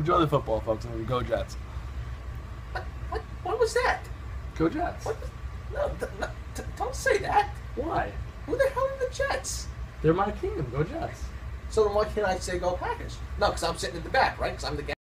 enjoy the football, folks, and go Jets. What was that? Go Jets. What? Don't say that. Why? Who the hell are the Jets? They're my team. Go Jets. So then why can't I say go Packers? No, because I'm sitting in the back, right? Because I'm the guy.